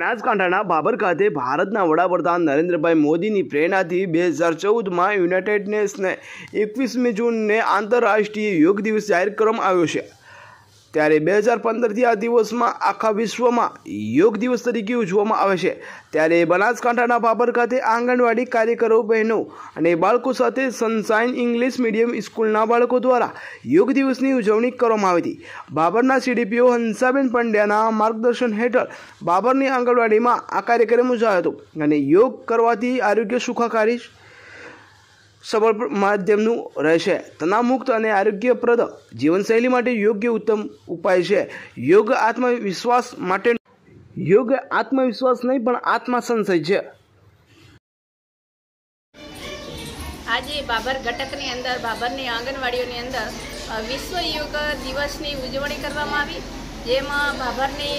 બનાસકાંઠાના બાબર ખાતે ભારતના વડાપ્રધાન નરેન્દ્રભાઈ મોદીની પ્રેરણાથી 2014માં યુનાઇટેડ નેશને 21મી જૂનને આંતરરાષ્ટ્રીય યોગ દિવસ જાહેર કરવામાં આવ્યો છે। ત્યારે 2015થી આ દિવસમાં આખા વિશ્વમાં યોગ દિવસ તરીકે ઉજવવામાં આવે છે। ત્યારે બનાસકાંઠાના બાબર ખાતે આંગણવાડી કાર્યકરો, બહેનો અને બાળકો સાથે સનશાઇન ઇંગ્લિશ મીડિયમ સ્કૂલના બાળકો દ્વારા યોગ દિવસની ઉજવણી કરવામાં આવી હતી। બાબરના સીડીપીઓ હંસાબેન પંડ્યાના માર્ગદર્શન હેઠળ બાબરની આંગણવાડીમાં આ કાર્યક્રમ યોજાયો હતો અને યોગ કરવાથી આરોગ્ય સુખાકારી સબળ માધ્યમનું રહેશે। તણાવમુક્ત અને આરોગ્યપ્રદ જીવનશૈલી માટે યોગ્ય ઉત્તમ ઉપાય છે। યોગ આત્મવિશ્વાસ નહીં પણ આત્મસંશય છે। આજે બાબર ઘટકની અંદર બાબરની આંગણવાડીઓની અંદર વિશ્વ યોગ દિવસની ઉજવણી કરવામાં આવી, જેમાં બાબર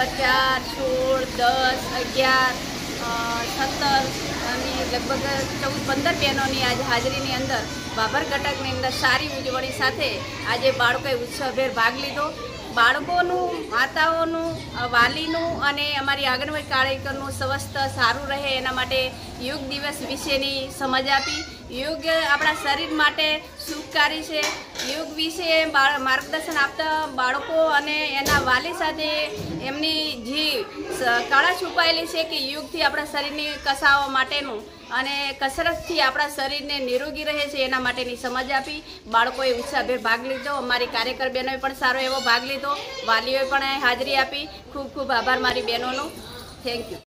4, 16, 10, 11, 17 અને લગભગ 14-15 બહેનોની આજે હાજરીની અંદર બાબર ઘટકની અંદર સારી ઉજવણી સાથે આજે બાળકોએ ઉત્સવભેર ભાગ લીધો। બાળકોનું, માતાઓનું, વાલીનું અને અમારી આંગણવાડી કાર્યકરનું સ્વાસ્થ્ય સારું રહે એના માટે યોગ દિવસ વિશેની સમજ આપી। યોગ આપણા શરીર માટે સુખકારી છે। યોગ વિશે માર્ગદર્શન આપતા બાળકો અને એના વાલી સાથે એમની જે કળા છુપાયેલી છે કે યોગથી આપણા શરીરની કસાઓ માટેનું અને કસરતથી આપણા શરીરને નિરોગી રહે છે એના માટેની સમજ આપી। બાળકોએ ઉત્સાહભેર ભાગ લીધો, અમારી કાર્યકર બહેનોએ પણ સારો એવો ભાગ લીધો, વાલીઓએ પણ હાજરી આપી। ખૂબ ખૂબ આભાર મારી બહેનોનો। Thank you.